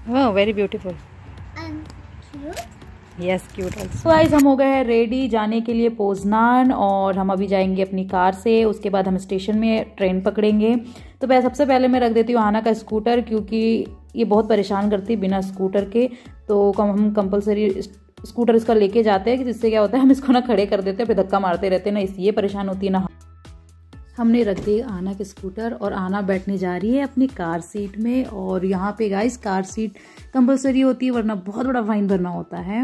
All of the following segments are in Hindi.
Oh, very beautiful. Cute. Yes cute also. Guys हम हो गए हैं रेडी जाने के लिए पोजनान, और हम अभी जाएंगे अपनी कार से। उसके बाद हम स्टेशन में ट्रेन पकड़ेंगे। तो मैं सबसे पहले मैं रख देती हूँ आना का स्कूटर, क्योंकि ये बहुत परेशान करती है बिना स्कूटर के। तो हम कंपलसरी स्कूटर इसका लेके जाते हैं, जिससे क्या होता है हम इसको ना खड़े कर देते हैं, फिर धक्का मारते रहते हैं ना, इसलिए परेशान होती है ना। हमने रख दी आना के स्कूटर और आना बैठने जा रही है अपनी कार सीट में। और यहाँ पे गाइस कार सीट कंपलसरी होती है, वरना बहुत बड़ा फाइन भरना होता है।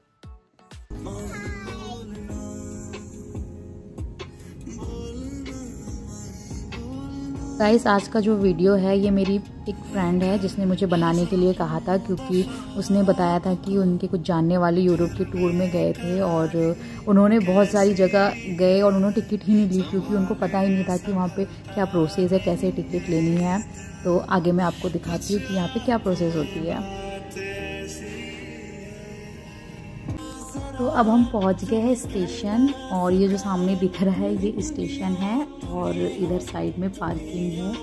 गाइस आज का जो वीडियो है ये मेरी एक फ्रेंड है जिसने मुझे बनाने के लिए कहा था, क्योंकि उसने बताया था कि उनके कुछ जानने वाले यूरोप के टूर में गए थे और उन्होंने बहुत सारी जगह गए और उन्होंने टिकट ही नहीं ली, क्योंकि उनको पता ही नहीं था कि वहाँ पे क्या प्रोसेस है, कैसे टिकट लेनी है। तो आगे मैं आपको दिखाती हूँ कि यहाँ पे क्या प्रोसेस होती है। तो अब हम पहुँच गए हैं स्टेशन, और ये जो सामने दिख रहा है ये स्टेशन है, और इधर साइड में पार्किंग है।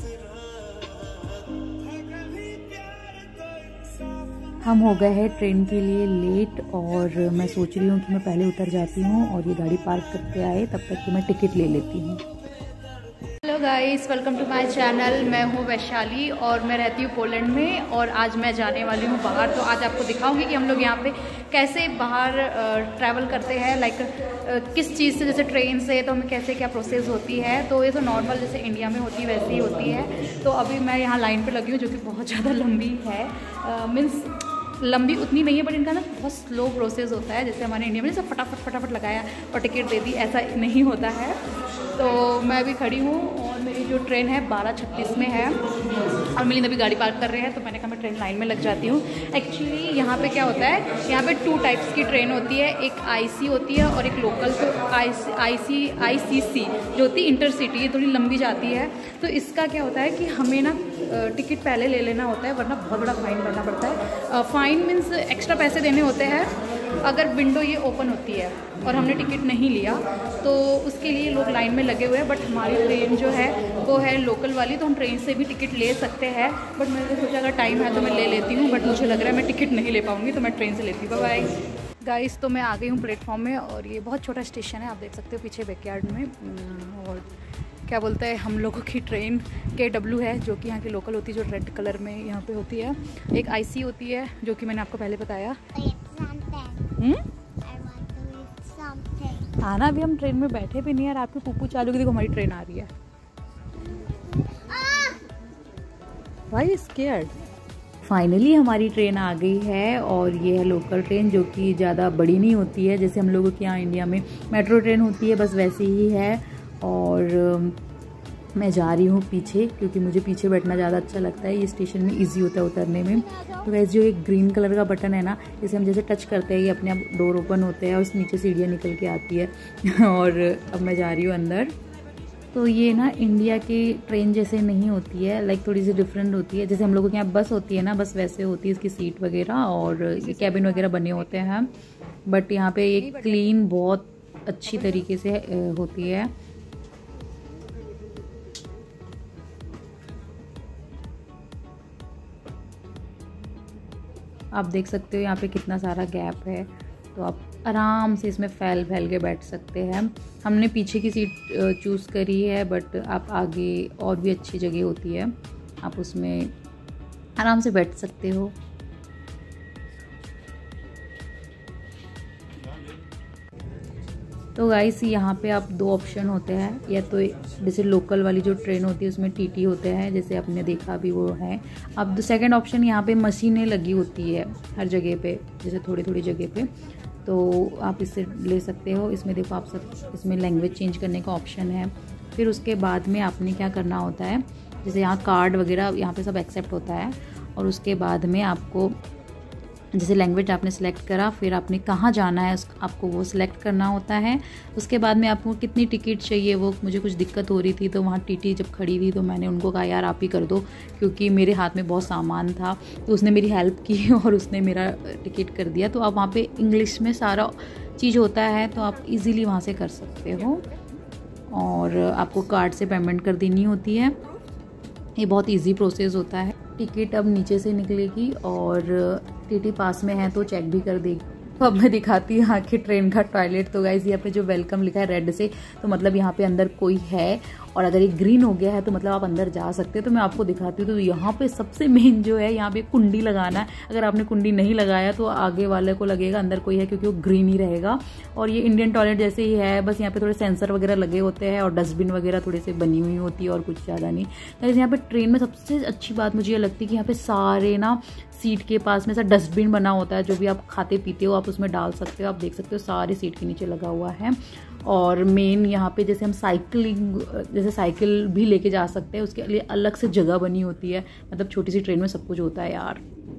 हम हो गए हैं ट्रेन के लिए लेट, और मैं सोच रही हूँ कि मैं पहले उतर जाती हूँ और ये गाड़ी पार्क करके आए, तब तक कि मैं टिकट ले लेती हूँ। Hello guys, welcome to my channel. मैं हूँ वैशाली और मैं रहती हूँ पोलैंड में, और आज मैं जाने वाली हूँ बाहर। तो आज आपको दिखाऊंगी कि हम लोग यहाँ पे कैसे बाहर ट्रैवल करते हैं, लाइक किस चीज़ से, जैसे ट्रेन से तो हमें कैसे क्या प्रोसेस होती है। तो ये तो नॉर्मल जैसे इंडिया में होती है वैसे ही होती है। तो अभी मैं यहाँ लाइन पे लगी हूँ जो कि बहुत ज़्यादा लंबी है, मीन्स लंबी उतनी नहीं है, बट इनका ना बहुत स्लो प्रोसेस होता है। जैसे हमारे इंडिया में जैसे फटाफट लगाया और टिकट दे दी, ऐसा नहीं होता है। तो मैं अभी खड़ी हूँ और मेरी जो ट्रेन है 12:36 में है, और मिलिंद अभी गाड़ी पार्क कर रहे हैं। तो मैंने कहा मैं ट्रेन लाइन में लग जाती हूँ। एक्चुअली यहाँ पे क्या होता है, यहाँ पे 2 टाइप्स की ट्रेन होती है, एक आईसी होती है और एक लोकल। तो आईसीसी जो होती है इंटरसिटी, ये थोड़ी लंबी जाती है। तो इसका क्या होता है कि हमें ना टिकट पहले ले लेना होता है, वरना बहुत बड़ा फाइन भरना पड़ता है। फाइन मीन्स एक्स्ट्रा पैसे देने होते हैं अगर विंडो ये ओपन होती है और हमने टिकट नहीं लिया, तो उसके लिए लोग लाइन में लगे हुए हैं। बट हमारी ट्रेन जो है वो है लोकल वाली, तो हम ट्रेन से भी टिकट ले सकते हैं। बट मैंने सोचा अगर टाइम है तो मैं ले लेती हूँ, बट मुझे लग रहा है मैं टिकट नहीं ले पाऊँगी, तो मैं ट्रेन से लेती हूँ। बाय गाइस, तो मैं आ गई हूँ प्लेटफॉर्म में, और ये बहुत छोटा स्टेशन है, आप देख सकते हो पीछे बैकयार्ड में। और क्या बोलते हैं, हम लोगों की ट्रेन KW है, जो कि यहाँ की लोकल होती है, जो रेड कलर में यहाँ पे होती है। एक IC होती है, जो कि मैंने आपको पहले बताया। आना भी हम ट्रेन में बैठे भी नहीं यार, आपकी पुप्पू चालू की, देखो हमारी ट्रेन आ रही है। Why scared? फाइनली हमारी ट्रेन आ गई है, और ये है लोकल ट्रेन, जो कि ज़्यादा बड़ी नहीं होती है जैसे हम लोगों के यहाँ इंडिया में मेट्रो ट्रेन होती है, बस वैसी ही है। और मैं जा रही हूँ पीछे, क्योंकि मुझे पीछे बैठना ज़्यादा अच्छा लगता है, ये स्टेशन में इजी होता है उतरने में। तो वैसे जो एक ग्रीन कलर का बटन है ना, इसे हम जैसे टच करते हैं ये अपने आप डोर ओपन होते हैं, और उस नीचे सीढ़ियाँ निकल के आती है। और अब मैं जा रही हूँ अंदर। तो ये ना इंडिया की ट्रेन जैसे नहीं होती है, लाइक थोड़ी सी डिफरेंट होती है। जैसे हम लोगों के यहाँ बस होती है ना, बस वैसे होती है इसकी सीट वगैरह, और ये कैबिन वगैरह बने होते हैं। बट यहाँ पे ये क्लीन बहुत अच्छी तरीके से होती है। आप देख सकते हो यहाँ पे कितना सारा गैप है, तो आप आराम से इसमें फैल के बैठ सकते हैं। हमने पीछे की सीट चूज़ करी है, बट आप आगे और भी अच्छी जगह होती है, आप उसमें आराम से बैठ सकते हो। तो गाइस यहाँ पे आप 2 ऑप्शन होते हैं, या तो जैसे लोकल वाली जो ट्रेन होती है उसमें TT होते हैं, जैसे आपने देखा भी वो है। अब सेकंड ऑप्शन यहाँ पे मशीनें लगी होती है हर जगह पे, जैसे थोड़ी जगह पे, तो आप इससे ले सकते हो। इसमें देखो आप सब, इसमें लैंग्वेज चेंज करने का ऑप्शन है। फिर उसके बाद में आपने क्या करना होता है, जैसे यहाँ कार्ड वगैरह यहाँ पे सब एक्सेप्ट होता है, और उसके बाद में आपको जैसे लैंग्वेज आपने सेलेक्ट करा, फिर आपने कहाँ जाना है आपको वो सिलेक्ट करना होता है। उसके बाद में आपको कितनी टिकट चाहिए, वो मुझे कुछ दिक्कत हो रही थी, तो वहाँ TT जब खड़ी थी तो मैंने उनको कहा यार आप ही कर दो, क्योंकि मेरे हाथ में बहुत सामान था। तो उसने मेरी हेल्प की और उसने मेरा टिकट कर दिया। तो अब वहाँ पे इंग्लिश में सारा चीज़ होता है, तो आप इजीली वहाँ से कर सकते हो। और आपको कार्ड से पेमेंट कर देनी होती है, ये बहुत ईजी प्रोसेस होता है। टिकट अब नीचे से निकलेगी और टीटी पास में है तो चेक भी कर देगी। तो अब मैं दिखाती हूँ यहाँ के ट्रेन का टॉयलेट। तो गाइस यहाँ पे जो वेलकम लिखा है रेड से, तो मतलब यहाँ पे अंदर कोई है, और अगर ये ग्रीन हो गया है तो मतलब आप अंदर जा सकते हैं। तो मैं आपको दिखाती हूँ। तो यहाँ पे सबसे मेन जो है, यहाँ पे कुंडी लगाना है। अगर आपने कुंडी नहीं लगाया तो आगे वाले को लगेगा अंदर कोई है, क्योंकि वो ग्रीन ही रहेगा। और ये इंडियन टॉयलेट जैसे ही है, बस यहाँ पे थोड़े सेंसर वगैरह लगे होते हैं और डस्टबिन वगैरह थोड़ी सी बनी हुई होती है और कुछ ज़्यादा नहीं। गाइस यहाँ पे ट्रेन में सबसे अच्छी बात मुझे ये लगती है कि यहाँ पे सारे ना सीट के पास में ऐसा डस्टबिन बना होता है, जो भी आप खाते पीते हो आप उसमें डाल सकते हो। आप देख सकते हो सारे सीट के नीचे लगा हुआ है। और मेन यहाँ पे जैसे हम साइकिल भी लेके जा सकते हैं, उसके लिए अलग से जगह बनी होती है। मतलब छोटी सी ट्रेन में सब कुछ होता है यार।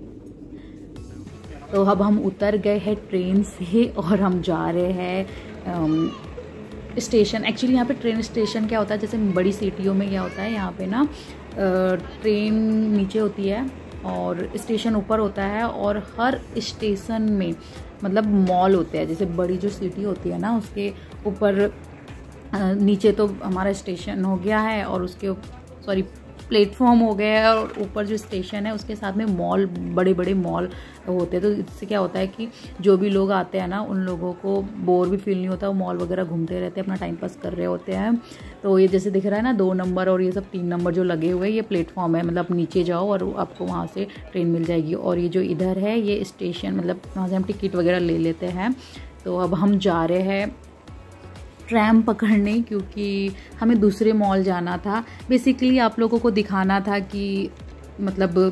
तो अब हम उतर गए हैं ट्रेन से और हम जा रहे हैं स्टेशन। एक्चुअली यहाँ पे ट्रेन स्टेशन क्या होता है, जैसे बड़ी सिटियों में क्या होता है, यहाँ पे ना ट्रेन नीचे होती है और स्टेशन ऊपर होता है। और हर स्टेशन में मतलब मॉल होते हैं। जैसे बड़ी जो सिटी होती है ना, उसके ऊपर नीचे तो हमारा स्टेशन हो गया है और उसके प्लेटफॉर्म हो गया है, और ऊपर जो स्टेशन है उसके साथ में मॉल, बड़े बड़े मॉल होते हैं। तो इससे क्या होता है कि जो भी लोग आते हैं ना, उन लोगों को बोर भी फील नहीं होता। वो मॉल वगैरह घूमते रहते हैं, अपना टाइम पास कर रहे होते हैं। तो ये जैसे दिख रहा है ना 2 नंबर और ये सब 3 नंबर जो लगे हुए हैं, ये प्लेटफॉर्म है। मतलब नीचे जाओ और आपको वहाँ से ट्रेन मिल जाएगी। और ये जो इधर है ये स्टेशन, मतलब वहाँ से हम टिकट वगैरह ले लेते हैं। तो अब हम जा रहे हैं ट्रैम पकड़ने, क्योंकि हमें दूसरे मॉल जाना था। बेसिकली आप लोगों को दिखाना था कि मतलब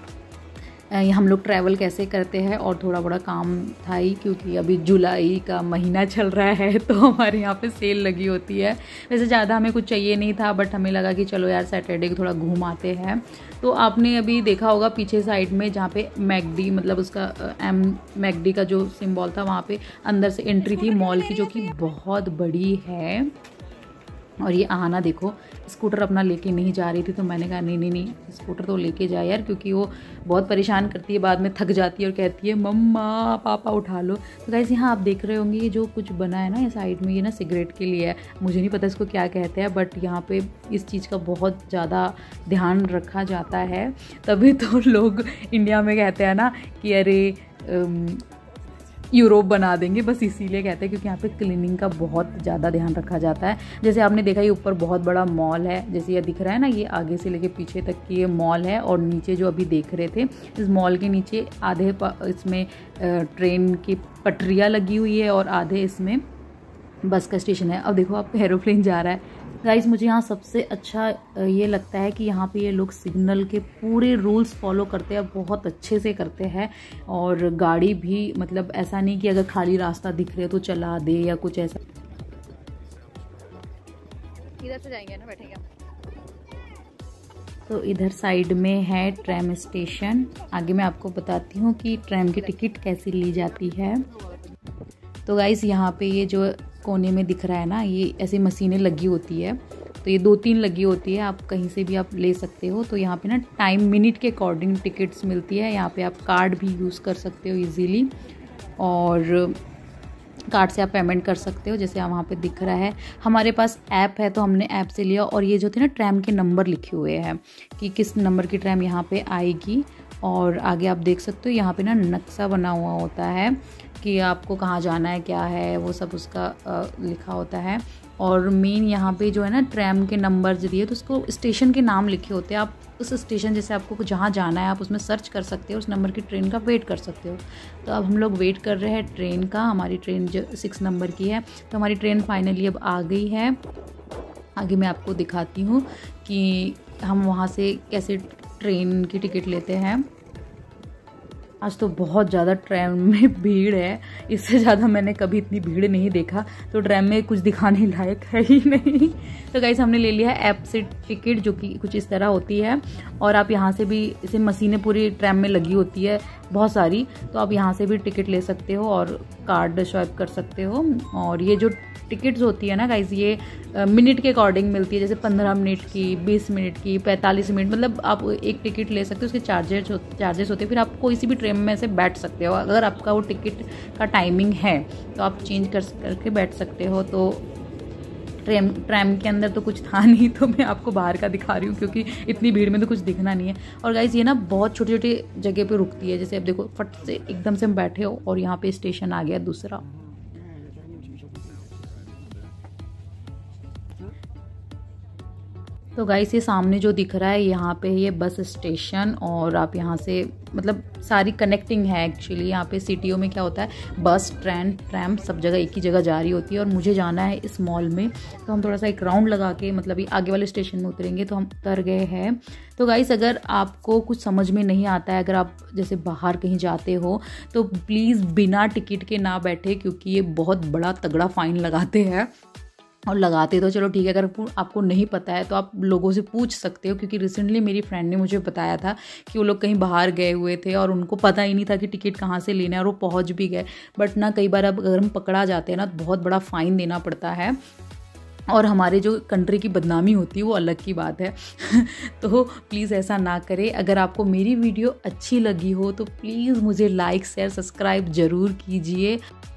हम लोग ट्रैवल कैसे करते हैं, और थोड़ा बड़ा काम था ही, क्योंकि अभी जुलाई का महीना चल रहा है तो हमारे यहाँ पे सेल लगी होती है। वैसे ज़्यादा हमें कुछ चाहिए नहीं था, बट हमें लगा कि चलो यार सैटरडे को थोड़ा घूम आते हैं। तो आपने अभी देखा होगा पीछे साइड में जहाँ पे मैकडी, मतलब उसका मैकडी का जो सिंबल था, वहाँ पे अंदर से एंट्री थी मॉल की, जो कि बहुत बड़ी है। और ये आना देखो, स्कूटर अपना लेके नहीं जा रही थी, तो मैंने कहा नहीं स्कूटर तो लेके जाए यार, क्योंकि वो बहुत परेशान करती है, बाद में थक जाती है और कहती है मम्मा पापा उठा लो। तो गाइस यहाँ आप देख रहे होंगे ये जो कुछ बना है ना ये साइड में, ये ना सिगरेट के लिए है। मुझे नहीं पता इसको क्या कहते हैं, बट यहाँ पे इस चीज़ का बहुत ज़्यादा ध्यान रखा जाता है। तभी तो लोग इंडिया में कहते हैं ना कि अरे यूरोप बना देंगे, बस इसीलिए कहते हैं, क्योंकि यहाँ पे क्लीनिंग का बहुत ज़्यादा ध्यान रखा जाता है। जैसे आपने देखा ये ऊपर बहुत बड़ा मॉल है, जैसे ये दिख रहा है ना, ये आगे से लेके पीछे तक की ये मॉल है। और नीचे जो अभी देख रहे थे, इस मॉल के नीचे आधे इसमें ट्रेन की पटरियाँ लगी हुई है और आधे इसमें बस का स्टेशन है। अब देखो आप एरोप्लेन जा रहा है। गाइस मुझे यहाँ सबसे अच्छा ये लगता है कि यहाँ पे ये लोग सिग्नल के पूरे रूल्स फॉलो करते हैं, बहुत अच्छे से करते हैं। और गाड़ी भी मतलब ऐसा नहीं कि अगर खाली रास्ता दिख रहे तो चला दे या कुछ ऐसा। इधर से जाएंगे ना, बैठेंगे। तो इधर साइड में है ट्रैम स्टेशन। आगे मैं आपको बताती हूँ कि ट्रैम की टिकट कैसे ली जाती है। तो गाइस यहाँ पे ये जो कोने में दिख रहा है ना, ये ऐसी मशीनें लगी होती है। तो ये 2-3 लगी होती है, आप कहीं से भी आप ले सकते हो। तो यहाँ पे ना टाइम मिनट के अकॉर्डिंग टिकट्स मिलती है। यहाँ पे आप कार्ड भी यूज़ कर सकते हो इजीली, और कार्ड से आप पेमेंट कर सकते हो। जैसे वहाँ पे दिख रहा है, हमारे पास ऐप है तो हमने ऐप से लिया। और ये जो थे ना ट्रैम के नंबर लिखे हुए हैं कि किस नंबर की ट्रैम यहाँ पे आएगी। और आगे आप देख सकते हो यहाँ पे ना नक्शा बना हुआ होता है कि आपको कहाँ जाना है, क्या है, वो सब उसका लिखा होता है। और मेन यहाँ पे जो है ना ट्रैम के नंबर दिए, तो उसको स्टेशन के नाम लिखे होते हैं। आप उस स्टेशन जैसे आपको जहाँ जाना है आप उसमें सर्च कर सकते हो, उस नंबर की ट्रेन का वेट कर सकते हो। तो अब हम लोग वेट कर रहे हैं ट्रेन का। हमारी ट्रेन जो 6 नंबर की है, तो हमारी ट्रेन फाइनली अब आ गई है। आगे मैं आपको दिखाती हूँ कि हम वहाँ से कैसे ट्रेन की टिकट लेते हैं। आज तो बहुत ज़्यादा ट्रेन में भीड़ है, इससे ज़्यादा मैंने कभी इतनी भीड़ नहीं देखा। तो ट्रेन में कुछ दिखाने लायक है ही नहीं। तो गाइस हमने ले लिया है ऐप से टिकट, जो कि कुछ इस तरह होती है। और आप यहाँ से भी, इसे मशीनें पूरी ट्रेन में लगी होती है बहुत सारी, तो आप यहाँ से भी टिकट ले सकते हो और कार्ड स्वाइप कर सकते हो। और ये जो टिकट्स होती है ना गाइस, ये मिनट के अकॉर्डिंग मिलती है। जैसे 15 मिनट की, 20 मिनट की, 45 मिनट, मतलब आप एक टिकट ले सकते हो। उसके चार्जेस होते हैं। फिर आप कोई सी भी ट्रेन में से बैठ सकते हो। अगर आपका वो टिकट का टाइमिंग है तो आप चेंज करके बैठ सकते हो। तो ट्रैम के अंदर तो कुछ था नहीं, तो मैं आपको बाहर का दिखा रही हूँ क्योंकि इतनी भीड़ में तो कुछ दिखना नहीं है। और गाइस ये ना बहुत छोटी छोटी जगह पे रुकती है, जैसे अब देखो फट से एकदम से हम बैठे हो और यहाँ पे स्टेशन आ गया दूसरा। तो गाइस ये सामने जो दिख रहा है यहाँ पे ये बस स्टेशन, और आप यहाँ से मतलब सारी कनेक्टिंग है एक्चुअली। यहाँ पे सिटियों में क्या होता है, बस ट्रेन ट्रैम सब जगह एक ही जगह जा रही होती है। और मुझे जाना है इस मॉल में, तो हम थोड़ा सा एक राउंड लगा के मतलब ये आगे वाले स्टेशन में उतरेंगे। तो हम उतर गए हैं। तो गाइस अगर आपको कुछ समझ में नहीं आता है, अगर आप जैसे बाहर कहीं जाते हो तो प्लीज़ बिना टिकट के ना बैठे, क्योंकि ये बहुत बड़ा तगड़ा फाइन लगाते हैं। और लगाते तो चलो ठीक है, अगर आपको नहीं पता है तो आप लोगों से पूछ सकते हो, क्योंकि रिसेंटली मेरी फ्रेंड ने मुझे बताया था कि वो लोग कहीं बाहर गए हुए थे और उनको पता ही नहीं था कि टिकट कहाँ से लेना है, और वो पहुँच भी गए। बट ना कई बार अब अगर हम पकड़ा जाते हैं ना तो बहुत बड़ा फ़ाइन देना पड़ता है, और हमारे जो कंट्री की बदनामी होती है वो अलग की बात है। तो प्लीज़ ऐसा ना करें। अगर आपको मेरी वीडियो अच्छी लगी हो तो प्लीज़ मुझे लाइक शेयर सब्सक्राइब ज़रूर कीजिए।